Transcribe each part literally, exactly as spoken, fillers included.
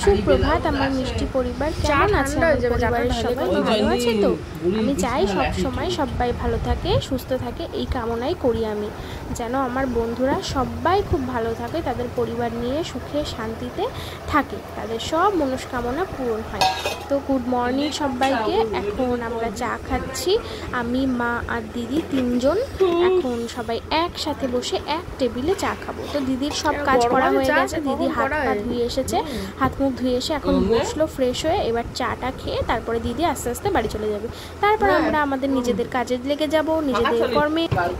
সুপ্রভাত আমার মিষ্টি পরিবার, কেমন আছে আমার পরিবারের সবাই? ভালো আছে তো? আমি চাই সব সময় সবাই ভালো থাকে, সুস্থ থাকে, এই কামনাই করি আমি, যেন আমার বন্ধুরা সবাই খুব ভালো থাকে, তাদের পরিবার নিয়ে সুখে শান্তিতে থাকে, তাদের সব মনস্কামনা পূরণ হয়। তো গুড মর্নিং সবাইকে। এখন আমরা চা খাচ্ছি, আমি, মা আর দিদি তিনজন। এখন সবাই একসাথে বসে এক টেবিলে চা খাবো। তো দিদির সব কাজ করা হয়ে গেছে, দিদি হাত পা ধুয়ে এসেছে, হাত মুখ ধুয়ে এসে এখন বসলো ফ্রেশ হয়ে। এবার চাটা খেয়ে তারপরে দিদি আস্তে আস্তে বাড়ি চলে যাবে। তারপর আমরা আমাদের নিজেদের কাজে লেগে যাব, নিজেদের কর্মে।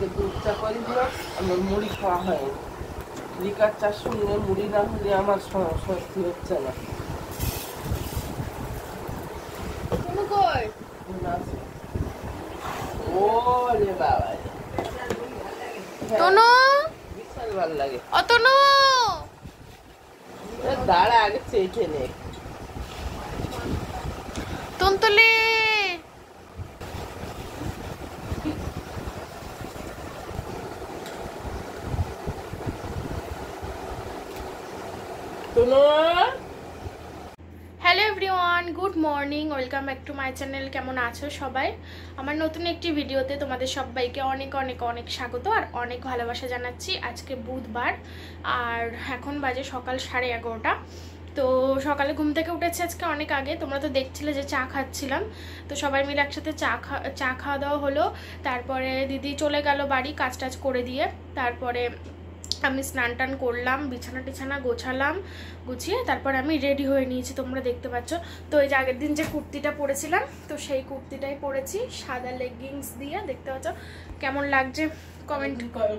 মুড়ি খাওয়া হয়, লিকার চা শুনলে মুড়ি না হলে আমার স্বস্তি হচ্ছে না। ওরে বাবা, তনু বিশাল ভালো লাগে। ও তনু, দাঁড়া আগে চেখে নে। তন্তলে hello everyone, good morning, welcome back to my channel. কেমন আছো সবাই? আমার নতুন একটি ভিডিওতে তোমাদের সবাইকে অনেক অনেক অনেক স্বাগত আর অনেক ভালোবাসা জানাচ্ছি। আজকে বুধবার আর এখন বাজে সকাল সাড়ে এগারোটা। তো সকালে ঘুম থেকে উঠেছে আজকে অনেক আগে, তোমরা তো দেখছিলে যে চা খাচ্ছিলাম। তো সবাই মিলে একসাথে চা খা চা খাওয়া দাওয়া হলো। তারপরে দিদি চলে গেল বাড়ি কাজ টাজ করে দিয়ে। তারপরে আমি স্নান টান করলাম, বিছানা টিছানা গোছালাম, গুছিয়ে তারপর আমি রেডি হয়ে নিয়েছি, তোমরা দেখতে পাচ্ছ। তো এই যে আগের দিন যে কুর্তিটা পরেছিলাম, তো সেই কুর্তিটাই পরেছি সাদা লেগিংস দিয়ে, দেখতে পাচ্ছ কেমন লাগছে কমেন্ট।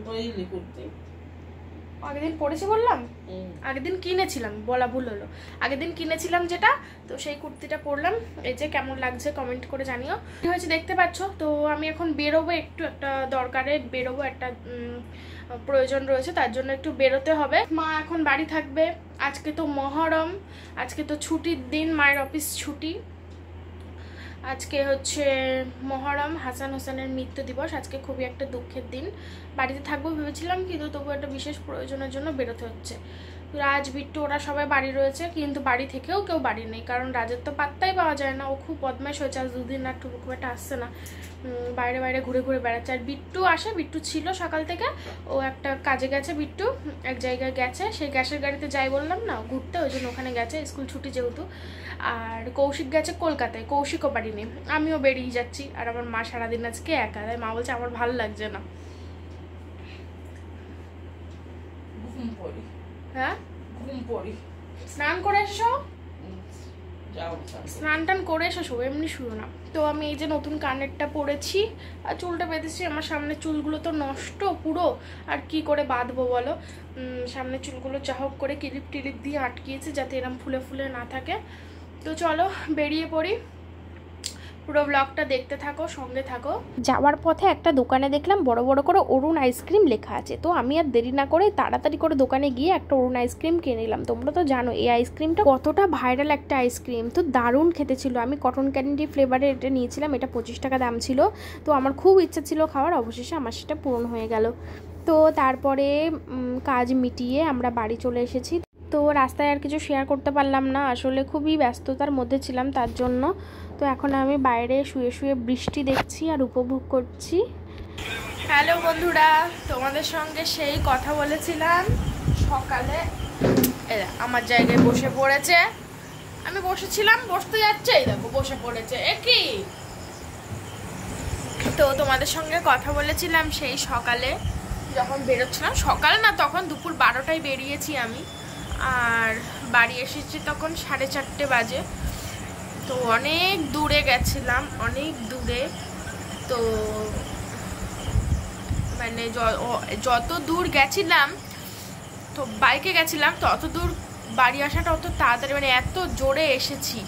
আগের দিন পরেছি বললাম, আগের দিন কিনেছিলাম, বলা ভুল হলো, আগের দিন কিনেছিলাম যেটা, তো সেই কুর্তিটা পরলাম। এই যে কেমন লাগছে কমেন্ট করে জানিও। কি হয়েছে দেখতে পাচ্ছ। তো আমি এখন বেরোবো, একটু একটা দরকারে বেরোবো, একটা প্রয়োজন রয়েছে, তার জন্য একটু বেরোতে হবে। মা এখন বাড়ি থাকবে, আজকে তো মহরম, আজকে তো ছুটির দিন, মায়ের অফিস ছুটি। আজকে হচ্ছে মহরম, হাসান হোসেনের মৃত্যু দিবস, আজকে খুবই একটা দুঃখের দিন। বাড়িতে থাকবো ভেবেছিলাম, কিন্তু তবু একটা বিশেষ প্রয়োজনের জন্য বেরোতে হচ্ছে। রাজ, বিট্টু ওরা সবাই বাড়ি রয়েছে, কিন্তু বাড়ি থেকেও কেউ বাড়ি নেই, কারণ রাজের তো পাত্তাই পাওয়া যায় না। ও খুব বদমাইশ হয়েছে, আজ দুদিন আর খুব একটা আসছে না, বাইরে বাইরে ঘুরে ঘুরে বেড়াচ্ছে। আর বিট্টু আসে, বিট্টু ছিল সকাল থেকে, ও একটা কাজে গেছে, বিট্টু এক জায়গায় গেছে, সেই গ্যাসের গাড়িতে যাই বললাম না ঘুরতে, ওই জন্য ওখানে গেছে, স্কুল ছুটি যেহেতু। আর কৌশিক গেছে কলকাতায়, কৌশিকও বাড়ি নেই, আমিও বেরিয়ে যাচ্ছি। আর আমার মা সারাদিন আজকে একা, তাই মা বলছে আমার ভালো লাগছে না। হ্যাঁ, স্নান করে এসো, স্নান টান করে এসো, এমনি শুরু না। তো আমি এই যে নতুন কানেরটা পরেছি আর চুলটা বেঁধেছি। আমার সামনের চুলগুলো তো নষ্ট পুরো, আর কি করে বাঁধবো বলো। সামনের চুলগুলো যা হোক করে ক্লিপ টিলিপ দিয়ে আটকিয়েছি, যাতে এরম ফুলে ফুলে না থাকে। তো চলো বেরিয়ে পড়ি, পুরো ব্লগটা দেখতে থাকো, সঙ্গে থাকো। যাওয়ার পথে একটা দোকানে দেখলাম বড় বড় করে অরুণ আইসক্রিম লেখা আছে, তো আমি আর দেরি না করে তাড়াতাড়ি করে দোকানে গিয়ে একটা অরুণ আইসক্রিম কিনে নিলাম। তোমরা তো জানো এই আইসক্রিমটা কতটা ভাইরাল একটা আইসক্রিম, তো দারুণ খেতে ছিল। আমি কটন ক্যান্ডি ফ্লেভারের এটা নিয়েছিলাম, এটা পঁচিশ টাকা দাম ছিল। তো আমার খুব ইচ্ছা ছিল খাওয়ার, অবশেষে আমার সেটা পূরণ হয়ে গেল। তো তারপরে কাজ মিটিয়ে আমরা বাড়ি চলে এসেছি। তো রাস্তায় আর কিছু শেয়ার করতে পারলাম না, আসলে খুবই ব্যস্ততার মধ্যে ছিলাম তার জন্য। তো এখন আমি বাইরে শুয়ে শুয়ে বৃষ্টি দেখছি আর উপভোগ করছি। হ্যালো বন্ধুরা, তোমাদের সঙ্গে সেই কথা বলেছিলাম সকালে, আমার জায়গায় বসে পড়েছে, আমি বসেছিলাম, বসতে যাচ্ছে, এই দেখো বসে পড়েছে, এ কি। তো তোমাদের সঙ্গে কথা বলেছিলাম সেই সকালে যখন বেরোচ্ছিলাম, সকাল না তখন দুপুর বারোটায় বেরিয়েছি আমি, আর বাড়ি এসেছি তখন সাড়ে চারটে বাজে। তো অনেক দূরে গেছিলাম, অনেক দূরে। তো মানে যত দূর গেছিলাম, তো বাইকে গেছিলাম, তো অত দূর বাড়ি আসাটা অত তাড়াতাড়ি, মানে এত জোরে এসেছি,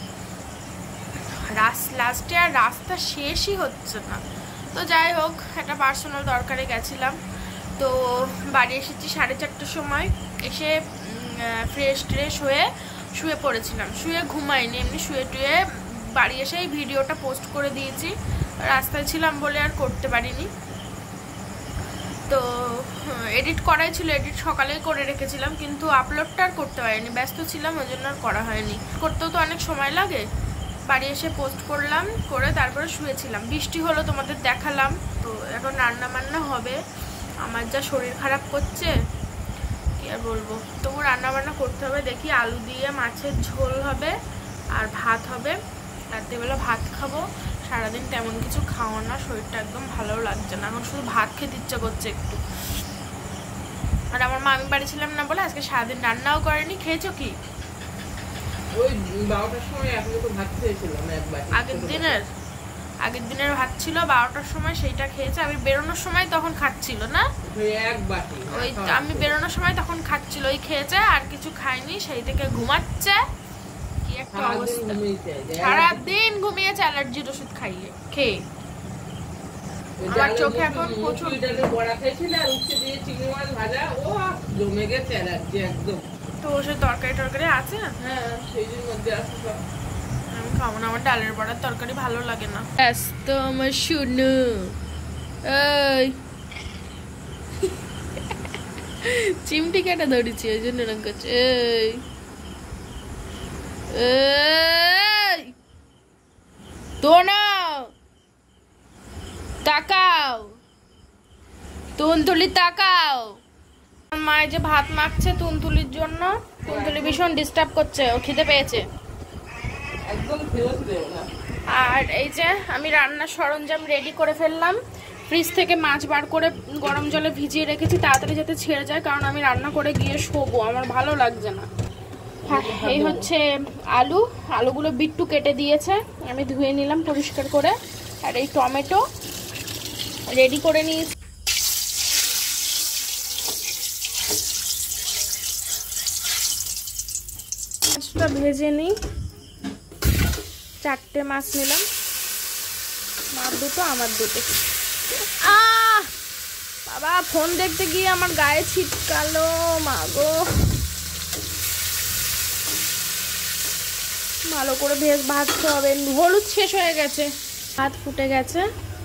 লাস্টে আর রাস্তা শেষই হচ্ছে না। তো যাই হোক, একটা পার্সোনাল দরকারে গেছিলাম। তো বাড়ি এসেছি সাড়ে চারটের সময়, এসে ফ্রেশ ট্রেশ হয়ে শুয়ে পড়েছিলাম, শুয়ে ঘুমাইনি, এমনি শুয়ে টুয়ে বাড়ি এসেই ভিডিওটা পোস্ট করে দিয়েছি। রাস্তায় ছিলাম বলে আর করতে পারিনি। তো এডিট করাই ছিল, এডিট সকালেই করে রেখেছিলাম, কিন্তু আপলোডটা আর করতে পারিনি, ব্যস্ত ছিলাম, ওই জন্য আর করা হয়নি। করতেও তো অনেক সময় লাগে। বাড়ি এসে পোস্ট করলাম, করে তারপরে শুয়েছিলাম। বৃষ্টি হলো, তোমাদের দেখালাম। তো এখন রান্না বান্না হবে। আমার যা শরীর খারাপ করছে কি আর বলবো, তবু রান্না বান্না করতে হবে। দেখি আলু দিয়ে মাছের ঝোল হবে আর ভাত হবে। রাত্রিবেলা ভাত খাবো। সারাদিন তেমন কিছু খাওয়া না, শরীরটা একদম ভালো লাগছে না, এখন শুধু ভাত খেতে ইচ্ছা করছে একটু। আর আমার মা, আমি বাড়ি ছিলাম না বলে আজকে সারাদিন রান্নাও করেনি। খেয়েছো কি? ওই বারোটার সময় এখন তো ভাত খেয়েছিলাম একবার, আগের দিনের আগের দিনের ভাত ছিল বারোটার সময়, সেইটা খেয়েছে। আমি বেরোনোর সময় তখন খাচ্ছিল না, এক বাটি ওই আমি বেরোনোর সময় তখন খাচ্ছিল, ওই খেয়েছে, আর কিছু খায়নি। সেই থেকে ঘুমাচ্ছে। কি একটা অবস্থা, সারাদিন ঘুমিয়েছে অ্যালার্জির ওষুধ খাইয়ে খেয়ে। আমার চোখে এখন প্রচুর বড়া খেয়েছিল আর উচ্ছে দিয়ে চিংড়ি মাছ ভাজা, ও জমে গেছে অ্যালার্জি একদম। তো ওষুধ তরকারি টরকারি আছে? হ্যাঁ, সেই মধ্যে আছে সব। আমি খাবো না, আমার ডালের বড়ার তরকারি ভালো লাগে না। তো আমার শুনু, এই চিমটি কেটে ধরেছি, ওই জন্য এরকম করছে। এই এই তো না, তাকাও, তুনতুলি তাকাও। মায়ের যে ভাত মাখছে তুনতুলির জন্য, তুনতুলি ভীষণ ডিস্টার্ব করছে, ও খিদে পেয়েছে একদম। ফেরত দেও না। আর এই যে আমি রান্নার সরঞ্জাম রেডি করে ফেললাম। ফ্রিজ থেকে মাছ বার করে গরম জলে ভিজিয়ে রেখেছি, তাড়াতাড়ি যাতে ছেড়ে যায়, কারণ আমি রান্না করে গিয়ে শোবো, আমার ভালো লাগছে না। হ্যাঁ, এই হচ্ছে আলু, আলুগুলো বিট্টু কেটে দিয়েছে, আমি ধুয়ে নিলাম পরিষ্কার করে। আর এই টমেটো রেডি করে নিয়েছি। মাছটা ভেজে নিই। চারটে মাছ নিলাম, মাছ দুটো, আমার দুটো। আহ বাবা, ফোন দেখতে গিয়ে আমার গায়ে ছিটকালো, মা গো। ভালো করে ভেজ ভাজতে হবে, হলুদ শেষ হয়ে গেছে। ভাত ফুটে গেছে,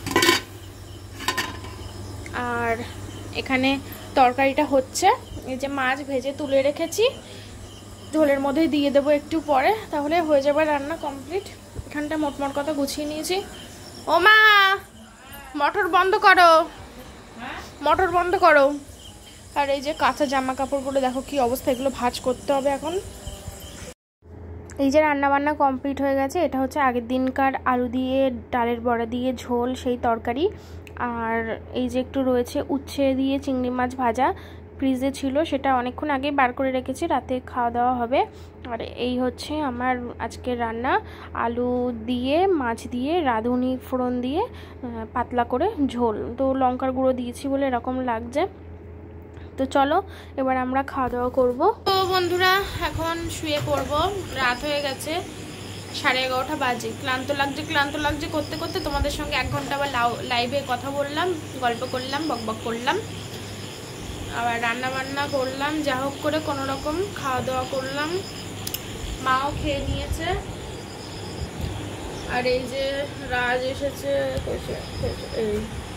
আর এখানে তরকারিটা হচ্ছে। এই যে মাছ ভেজে তুলে রেখেছি, ঝোলের মধ্যে দিয়ে দেবো একটু পরে, তাহলে হয়ে যাবে রান্না কমপ্লিট। এখানটা মোটমোট কথা গুছিয়ে নিয়েছি। ও মা, মোটর বন্ধ করো, মোটর বন্ধ করো। আর এই যে কাঁচা জামা কাপড়গুলো দেখো কি অবস্থা, এগুলো ভাঁজ করতে হবে এখন। এই যে রান্না বান্না কমপ্লিট হয়ে গেছে। এটা হচ্ছে আগের দিনকার আলু দিয়ে ডালের বড়া দিয়ে ঝোল, সেই তরকারি। আর এই যে একটু রয়েছে উচ্ছে দিয়ে চিংড়ি মাছ ভাজা, ফ্রিজে ছিল, সেটা অনেকক্ষণ আগেই বার করে রেখেছি, রাতে খাওয়া দাওয়া হবে। আর এই হচ্ছে আমার আজকের রান্না, আলু দিয়ে মাছ দিয়ে রাঁধুনি ফোড়ন দিয়ে পাতলা করে ঝোল। তো লঙ্কার গুঁড়ো দিয়েছি বলে এরকম লাগছে। তো চলো এবার আমরা খাওয়া দাওয়া করবো। তো বন্ধুরা, এখন শুয়ে পড়বো, রাত হয়ে গেছে, সাড়ে এগারোটা বাজে। ক্লান্ত লাগছে ক্লান্ত লাগছে করতে করতে তোমাদের সঙ্গে এক ঘন্টা আবার লাইভে কথা বললাম, গল্প করলাম, বকবক করলাম, আবার রান্না বান্না করলাম, যা হোক করে কোনো রকম খাওয়া দাওয়া করলাম। মাও খেয়ে নিয়েছে। আর এই যে রাজ এসেছে, এই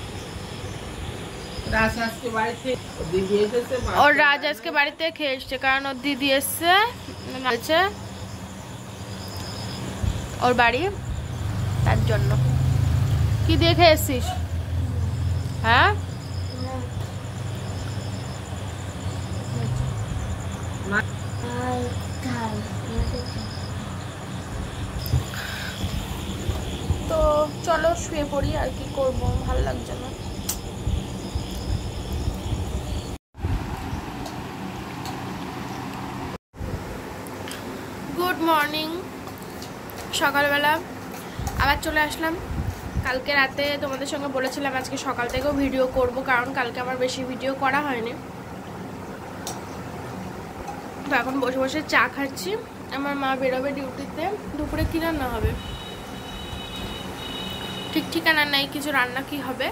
ওর রাজ আজকে বাড়িতে খেয়ে এসছে, কারণ ওর দিদি এসছে ওর বাড়ি, তার জন্য। কি দিয়ে খেয়ে এসছিস? হ্যাঁ, তো চলো শুয়ে পড়ি, আর কি করবো, ভালো লাগছে না। গুড মর্নিং, সকালবেলা আবার চলে আসলাম। কালকে রাতে তোমাদের সঙ্গে বলেছিলাম আজকে সকাল থেকেও ভিডিও করব, কারণ কালকে আমার বেশি ভিডিও করা হয়নি। তো এখন বসে বসে চা খাচ্ছি। আমার মা বেরোবে ডিউটিতে, দুপুরে কি রান্না হবে ঠিক ঠিকানা নেই, কিছু রান্না কি হবে।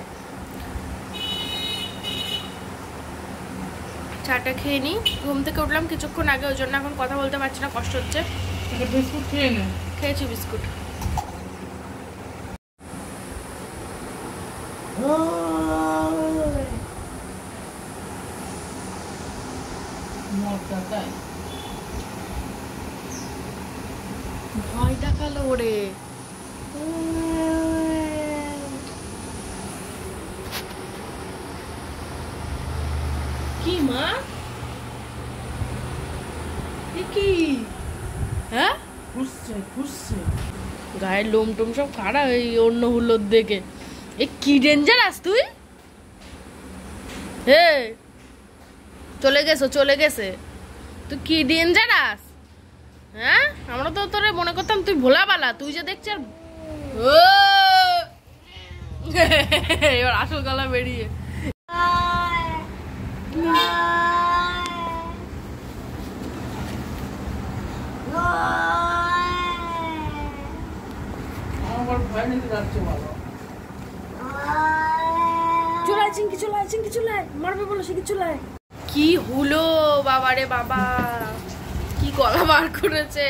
চাটা খেয়ে নিই, ঘুম থেকে উঠলাম কিছুক্ষণ আগে, ওই জন্য এখন কথা বলতে পারছি না, কষ্ট হচ্ছে। বিস্কুট খেয়ে নে। খেয়েছি বিস্কুট। তাকাই ভয় দেখালো ওরে। কি মা কি হ্যাঁ ঘুরছে ঘুরছে গায়ের লোম টোম সব খারাপ এই অন্য হুলোর দেখে। এ কি ডেঞ্জারাস তুই। হে চলে গেছো চলে গেছে তুই কি ডেঞ্জারাস। হ্যাঁ আমরা তো তোরে মনে করতাম তুই ভোলা বালা, তুই যে দেখছি আর ও এবার আসল গলা বেরিয়ে। আমার ভয় নিতে যাচ্ছে বাবা। চুলায় চিংকি চুলায় চিংকি চুলায় মারবে বলো সে কি চুলায়। কি হলো বাবারে বাবা, কি গলা বার করেছে।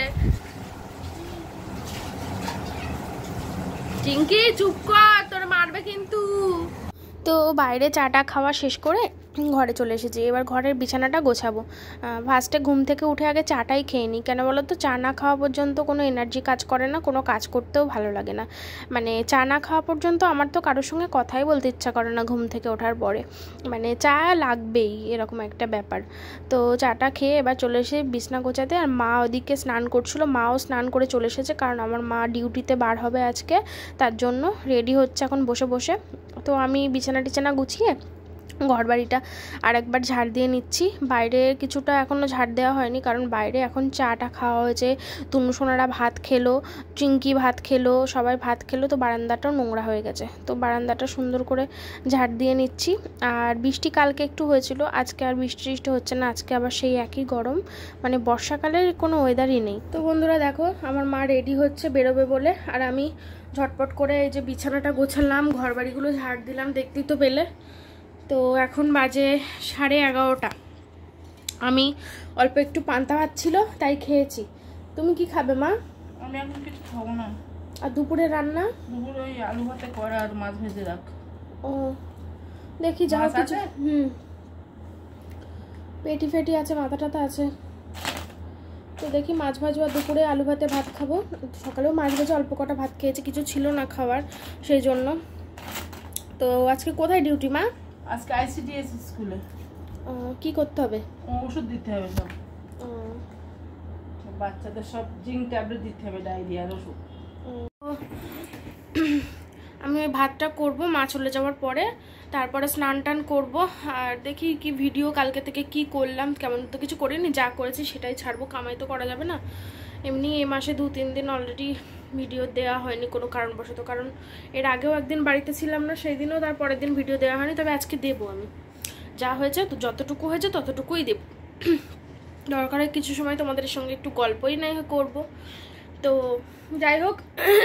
চিংকি চুপ কর, তোর মারবে কিন্তু। তো বাইরে চাটা খাওয়া শেষ করে ঘরে চলে এসেছি। এবার ঘরের বিছানাটা গোছাবো। ফার্স্টে ঘুম থেকে উঠে আগে চাটাই খেয়ে নিই। কেন বলো তো, চা না খাওয়া পর্যন্ত কোনো এনার্জি কাজ করে না, কোনো কাজ করতেও ভালো লাগে না। মানে চা না খাওয়া পর্যন্ত আমার তো কারোর সঙ্গে কথাই বলতে ইচ্ছা করে না ঘুম থেকে ওঠার পরে। মানে চা লাগবেই, এরকম একটা ব্যাপার। তো চাটা খেয়ে এবার চলে এসে বিছনা গোছাতে। আর মা ওদিকে স্নান করছিলো, মাও স্নান করে চলে এসেছে, কারণ আমার মা ডিউটিতে বার হবে আজকে, তার জন্য রেডি হচ্ছে এখন বসে বসে। তো আমি বিছানা টিছানা গুছিয়ে ঘর বাড়িটা আর একবার ঝাড় দিয়ে নিচ্ছি। বাইরে কিছুটা এখনও ঝাড় দেওয়া হয়নি, কারণ বাইরে এখন চাটা খাওয়া হয়েছে, তুনুসোনারা ভাত খেলো, চিংকি ভাত খেলো, সবাই ভাত খেলো, তো বারান্দাটাও নোংরা হয়ে গেছে। তো বারান্দাটা সুন্দর করে ঝাড় দিয়ে নিচ্ছি। আর বৃষ্টি কালকে একটু হয়েছিল, আজকে আর বৃষ্টি টিষ্টি হচ্ছে না, আজকে আবার সেই একই গরম, মানে বর্ষাকালের কোনো ওয়েদারই নেই। তো বন্ধুরা দেখো, আমার মা রেডি হচ্ছে বেরোবে বলে, আর আমি ঝটপট করে এই যে বিছানাটা গোছালাম, ঘর বাড়িগুলো ঝাড় দিলাম, দেখতেই তো পেলে। তো এখন বাজে সাড়ে এগারোটা। আমি অল্প একটু পান্তা ভাত ছিল তাই খেয়েছি। তুমি কি খাবে মা? আমি এখন কিছু খাবো না। আর দুপুরে রান্না? দুপুরে ওই আলু ভাতে করা আর মাছ ভেজে রাখ। ও দেখি যা কিছু। হুম পেটি ফেটি আছে, মাথা টাথা আছে, তো দেখি মাছ ভাজবো। আর দুপুরে আলু ভাতে ভাত খাবো। সকালেও মাছ ভেজে অল্প কটা ভাত খেয়েছি, কিছু ছিল না খাওয়ার, সেই জন্য। তো আজকে কোথায় ডিউটি মা? আজকে আইসিডিএস স্কুলে। কি করতে হবে? ওষুধ দিতে হবে সব, বাচ্চাদের সব জিঙ্ক ট্যাবলেট দিতে হবে, ডায়রিয়ার ওষুধ। আমি ওই ভাতটা করব মা চলে যাওয়ার পরে, তারপরে স্নান টান করবো। আর দেখি কি ভিডিও কালকে থেকে কি করলাম, কেমন তো কিছু করিনি, যা করেছি সেটাই ছাড়বো, কামাই তো করা যাবে না। এমনি এই মাসে দু তিন দিন অলরেডি ভিডিও দেওয়া হয়নি কোনো কারণবশত, কারণ এর আগেও একদিন বাড়িতে ছিলাম না, সেই দিনও তার পরের দিন ভিডিও দেওয়া হয়নি। তবে আজকে দেবো আমি, যা হয়েছে তো যতটুকু হয়েছে ততটুকুই দেব। দরকারে কিছু সময় তোমাদের সঙ্গে একটু গল্পই নাই করব। তো যাই হোক,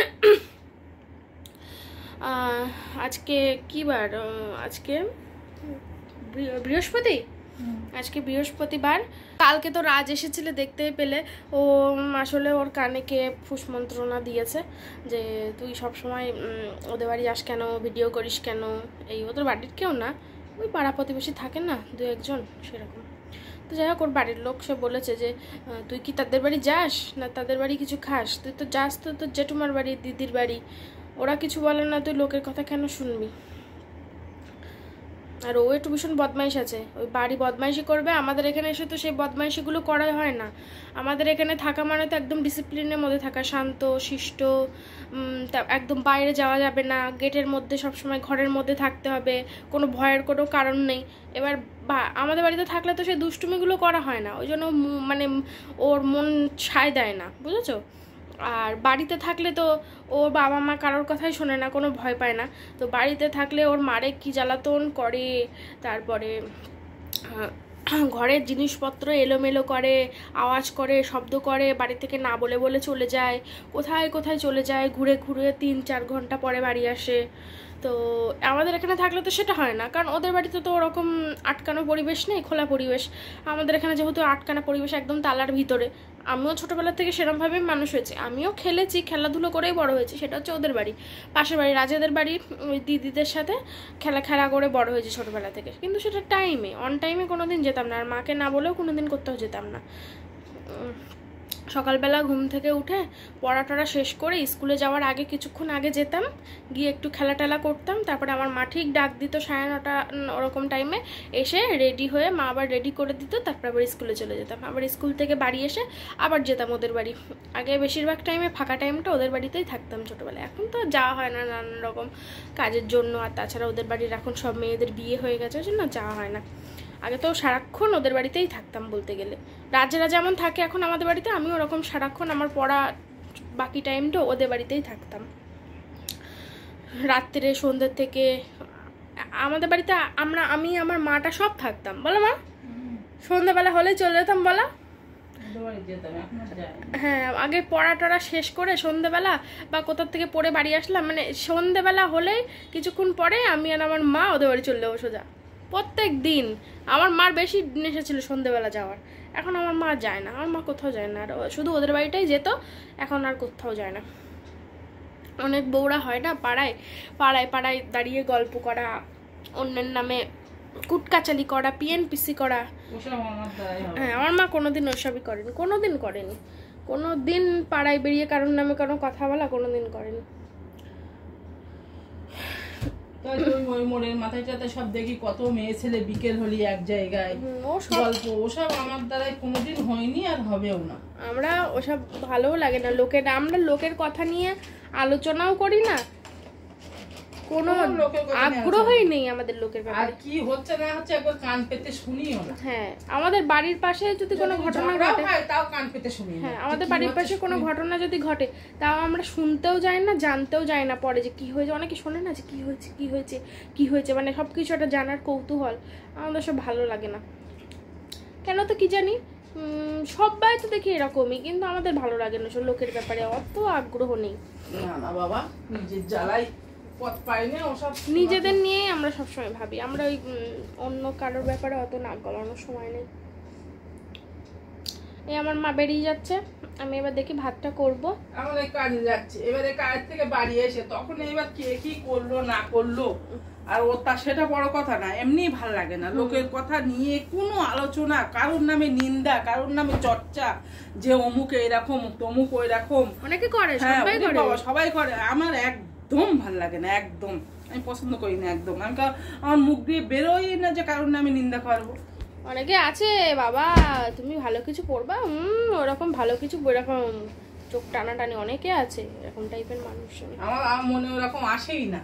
আজকে কি বার? আজকে বৃহস্পতি, আজকে বৃহস্পতিবার। কালকে তো রাজ এসেছিল, দেখতে পেলে। ও আসলে ওর কানে কে ফুসমন্ত্রণা দিয়েছে যে তুই সবসময় ওদের বাড়ি যাস কেন, ভিডিও করিস কেন। এই ওদের বাড়ির কেউ না, ওই পাড়া প্রতিবেশী থাকে না দু একজন, সেরকম। তো যাই হোক, ওর বাড়ির লোক সে বলেছে যে তুই কি তাদের বাড়ি যাস না তাদের বাড়ি কিছু খাস, তুই তো যাস তো তোর জেঠুমার বাড়ি, দিদির বাড়ি, ওরা কিছু বলে না, তুই লোকের কথা কেন শুনবি। আর ও একটু ভীষণ বদমাইশ আছে, ওই বাড়ি বদমাইশি করবে। আমাদের এখানে এসে তো সেই বদমাইশিগুলো করা হয় না। আমাদের এখানে থাকা মানে তো একদম ডিসিপ্লিনের মধ্যে থাকা, শান্ত শিষ্ট, একদম বাইরে যাওয়া যাবে না, গেটের মধ্যে সবসময় ঘরের মধ্যে থাকতে হবে, কোনো ভয়ের কোনো কারণ নেই। এবার আমাদের বাড়িতে থাকলে তো সেই দুষ্টুমিগুলো করা হয় না, ওই জন্য মানে ওর মন ছাই দেয় না, বুঝেছো। আর বাড়িতে থাকলে তো ওর বাবা মা কারোর কথাই শোনে না, কোনো ভয় পায় না। তো বাড়িতে থাকলে ওর মারে কি জ্বালাতন করে, তারপরে ঘরের জিনিসপত্র এলোমেলো করে, আওয়াজ করে, শব্দ করে, বাড়ি থেকে না বলে বলে চলে যায়, কোথায় কোথায় চলে যায়, ঘুরে ঘুরে তিন চার ঘন্টা পরে বাড়ি আসে। তো আমাদের এখানে থাকলে তো সেটা হয় না, কারণ ওদের বাড়িতে তো ওরকম আটকানো পরিবেশ নেই, খোলা পরিবেশ। আমাদের এখানে যেহেতু আটকানো পরিবেশ, একদম তালার ভিতরে, আমিও ছোটোবেলা থেকে সেরকমভাবে মানুষ হয়েছি, আমিও খেলেছি, খেলাধুলো করেই বড় হয়েছি। সেটা হচ্ছে ওদের বাড়ি, পাশের বাড়ি রাজাদের বাড়ি, ওই দিদিদের সাথে খেলা খেলা করে বড় হয়েছি ছোটোবেলা থেকে। কিন্তু সেটা টাইমে, অন টাইমে কোনো দিন যেতাম না, আর মাকে না বলেও কোনো দিন কোথাও যেতাম না। সকালবেলা ঘুম থেকে উঠে পড়া টড়া শেষ করে স্কুলে যাওয়ার আগে কিছুক্ষণ আগে যেতাম, গিয়ে একটু খেলা টেলা করতাম, তারপরে আমার মা ঠিক ডাক দিত সাড়ে নটা ওরকম টাইমে, এসে রেডি হয়ে মা আবার রেডি করে দিত, তারপর আবার স্কুলে চলে যেতাম। আবার স্কুল থেকে বাড়ি এসে আবার যেতাম ওদের বাড়ি। আগে বেশিরভাগ টাইমে ফাঁকা টাইমটা ওদের বাড়িতেই থাকতাম ছোটোবেলায়, এখন তো যাওয়া হয় না নানান রকম কাজের জন্য, আর তাছাড়া ওদের বাড়ির এখন সব মেয়েদের বিয়ে হয়ে গেছে, ওই জন্য যাওয়া হয় না। আগে তো সারাক্ষণ ওদের বাড়িতেই থাকতাম বলতে গেলে, রাজারা যেমন থাকে এখন আমাদের বাড়িতে, আমি ওরকম সারাক্ষণ আমার পড়া বাকি টাইমটা ওদের বাড়িতেই থাকতাম। রাত্রে সন্ধ্যের থেকে আমাদের বাড়িতে আমরা, আমি আমার মাটা সব থাকতাম, বলো মা? সন্ধ্যাবেলা হলেই চলে যেতাম, বলা? হ্যাঁ, আগে পড়া টড়া শেষ করে সন্ধ্যেবেলা বা কোথাও থেকে পড়ে বাড়ি আসলাম, মানে সন্ধ্যেবেলা হলেই কিছুক্ষণ পরে আমি আর আমার মা ওদের বাড়ি চলে যাবো সোজা। প্রত্যেক দিন আমার মার বেশি নেশা ছিল সন্ধ্যেবেলা যাওয়ার, এখন আমার মা যায় না, আমার মা কোথাও যায় না, আর শুধু ওদের বাড়িটাই যেত, এখন আর কোথাও যায় না। অনেক বউরা হয় না পাড়ায়, পাড়ায় পাড়ায় দাঁড়িয়ে গল্প করা, অন্যের নামে কুটকাচালি করা, পিএনপিসি করা, হ্যাঁ আমার মা কোনোদিন ওসবই করেনি, কোনোদিন করেনি, কোনো দিন পাড়ায় বেরিয়ে কারোর নামে কোনো কথা বলা কোনোদিন করেনি। ওই মোড়ের মাথায় সব দেখি কত মেয়ে ছেলে বিকেল হলি এক জায়গায় গল্প, ওসব আমার দ্বারাই কোনোদিন হয়নি আর হবেও না। আমরা ওসব ভালোও লাগে না, লোকের, আমরা লোকের কথা নিয়ে আলোচনাও করি না, কোনো আগ্রহই নেই আমাদের লোকের ব্যাপারে, আর কি হচ্ছে না হচ্ছে একবার কান পেতে শুনিও না। হ্যাঁ, আমাদের বাড়ির পাশে যদি কোনো ঘটনা ঘটে, তাও কান পেতে শুনি না। হ্যাঁ, আমাদের বাড়ির পাশে কোনো ঘটনা যদি ঘটে, তাও আমরা শুনতেও যাই না, জানতেও যাই না পরে যে কি হয়েছে। অনেকে শোনে না যে কি হয়েছে কি হয়েছে কি হয়েছে, মানে সব কিছু একটা জানার কৌতূহল, আমাদের সব ভালো লাগে না কেন তো কি জানি। সবাই তো দেখি এরকমই, কিন্তু আমাদের ভালো লাগে না, সব লোকের ব্যাপারে অত আগ্রহ নেই। না না বাবা, নিজের জ্বালাই পথ পাই না, ওসব নিজেদের নিয়ে আমরা সবসময় ভাবি, আমরা ওই অন্য কারোর ব্যাপারে অত নাক গলানোর সময় নেই। এই আমার মা বেরিয়ে যাচ্ছে, আমি এবার দেখি ভাতটা করব। আমাদের কাজে যাচ্ছে, এবারে কাজ থেকে বাড়ি এসে তখন এবার কে কি করলো না করলো, আর ও তা সেটা বড় কথা না, এমনি ভাল লাগে না লোকের কথা নিয়ে কোনো আলোচনা, কারোর নামে নিন্দা, কারোর নামে চর্চা, যে অমুক এরকম তমুক ওই রকম, অনেকে করে, সবাই করে, সবাই করে, আমার একদম ভাল লাগে না, একদম আমি পছন্দ করি না একদম। আমি আমার মুখ দিয়ে বেরোই না যে কারোর নামে নিন্দা করবো। অনেকে আছে বাবা তুমি ভালো কিছু পড়বা, হম ওরকম ভালো কিছু এরকম চোখ টানাটানি, অনেকে আছে এরকম টাইপের মানুষ, আমার মনে ওরকম আসেই না।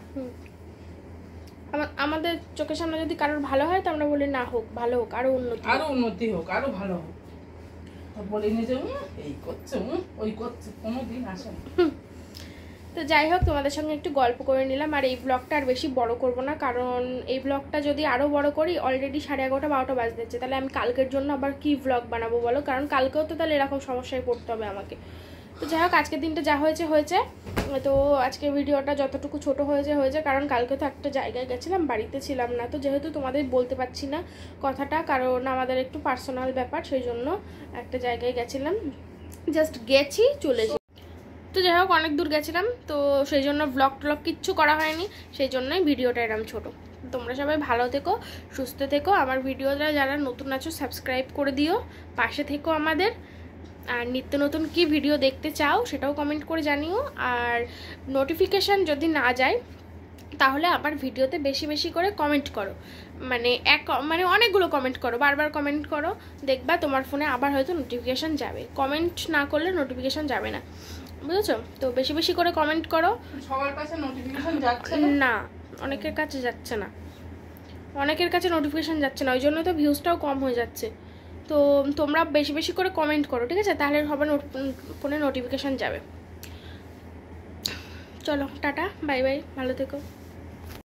আমাদের চোখের সামনে যদি কারোর ভালো হয় তো আমরা বলি না হোক, ভালো হোক, আরো উন্নতি, আরো উন্নতি হোক, আরো ভালো হোক, বলি না যে এই করছে ওই করছে, কোনোদিন আসে না। তো যাই হোক, তোমাদের সঙ্গে একটু গল্প করে নিলাম, আর এই ব্লগটা আর বেশি বড় করব না, কারণ এই ব্লগটা যদি আরও বড় করি অলরেডি সাড়ে এগারোটা বারোটা বাজতে যাচ্ছে, তাহলে আমি কালকের জন্য আবার কি ব্লগ বানাবো বলো, কারণ কালকেও তো তাহলে এরকম সমস্যায় পড়তে হবে আমাকে। তো যাই হোক, আজকের দিনটা যা হয়েছে হয়েছে, তো আজকে ভিডিওটা যতটুকু ছোট হয়েছে হয়েছে, কারণ কালকে তো একটা জায়গায় গেছিলাম, বাড়িতে ছিলাম না, তো যেহেতু তোমাদের বলতে পারছি না কথাটা, কারণ আমাদের একটু পার্সোনাল ব্যাপার, সেই জন্য একটা জায়গায় গেছিলাম, জাস্ট গেছি চলে যাই। তো যাই হোক, অনেক দূর গেছিলাম, তো সেই জন্য ব্লগ ট্লগ কিচ্ছু করা হয়নি, সেই জন্যই ভিডিওটা এরকম ছোটো। তোমরা সবাই ভালো থেকো, সুস্থ থেকো, আমার ভিডিওটা যারা নতুন আছো সাবস্ক্রাইব করে দিও, পাশে থেকো আমাদের, আর নিত্য নতুন কি ভিডিও দেখতে চাও সেটাও কমেন্ট করে জানিও, আর নোটিফিকেশান যদি না যায় তাহলে আবার ভিডিওতে বেশি বেশি করে কমেন্ট করো, মানে এক মানে অনেকগুলো কমেন্ট করো, বারবার কমেন্ট করো, দেখবা তোমার ফোনে আবার হয়তো নোটিফিকেশান যাবে, কমেন্ট না করলে নোটিফিকেশান যাবে না, বুঝেছো? তো বেশি বেশি করে কমেন্ট করো। সবার কাছে নোটিফিকেশন যাচ্ছে না, অনেকের কাছে যাচ্ছে না, অনেকের কাছে নোটিফিকেশান যাচ্ছে না, ওই জন্য তো ভিউজটাও কম হয়ে যাচ্ছে। তো তোমরা বেশি বেশি করে কমেন্ট করো, ঠিক আছে? তাহলে সবার ফোনে নোটিফিকেশান যাবে। চলো টাটা, বাই বাই, ভালো থেকো।